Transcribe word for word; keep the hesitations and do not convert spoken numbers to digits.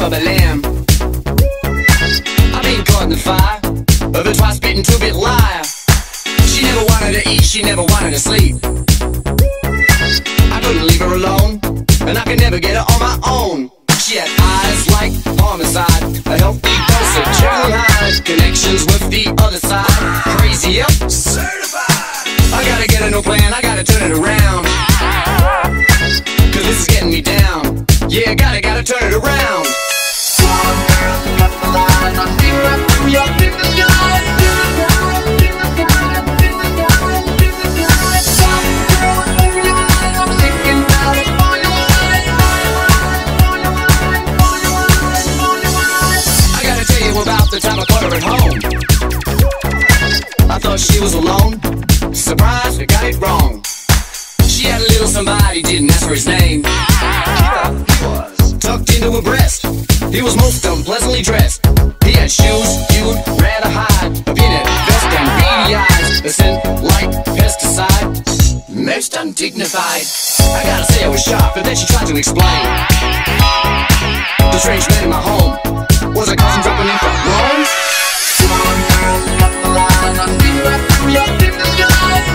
of a lamb. I've been caught in the fire of a twice bitten, two-bit liar. She never wanted to eat, she never wanted to sleep. I couldn't leave her alone, and I could never get her on my own. She had eyes like homicide, a healthy dose of Jekyll and Hyde, connections with the other side. Crazy, yep, certified. I gotta get a new plan, I gotta turn it around, cause this is getting me down. Yeah, gotta, gotta turn it around. One girl cut the line, I see right through your in the sky. About the time I caught her at home, I thought she was alone. Surprised, I got it wrong. She had a little somebody, didn't ask for his name. Yeah, he was tucked into her breast. He was most unpleasantly dressed. He had shoes you'd rather hide, a peanut vest and beady eyes, a scent like pesticide, most undignified. I gotta say I was shocked, but then she tried to explain. The strange man in my home was a cousin dropping in from Rome. One girl cut the line, I see right through your in the sky.